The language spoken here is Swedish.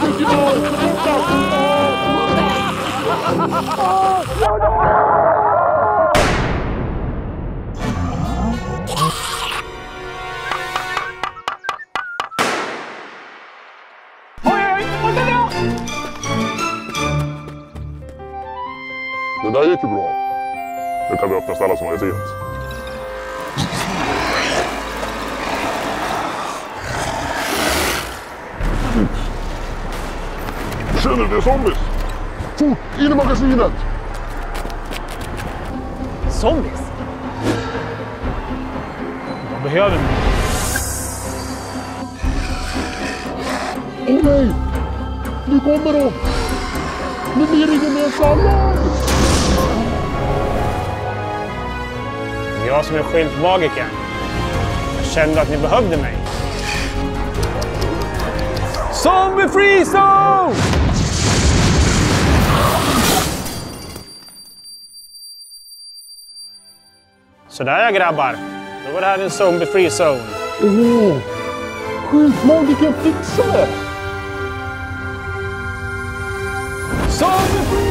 Det där gick ju bra. Nu kan vi öppna Stallas magasinet. Känner du det är zombies? Fort, in i magasinet! Zombies? Vad behöver vi? Åh nej! Nu kommer de! Nu blir det ingen mer sallad! Jag som är skyltmagiker. Jag kände att ni behövde mig. Zombie free zone! Sådär ja grabbar. Då var det här en zombie free zone. Åh! Skyltmagiken fixar det! Zombie free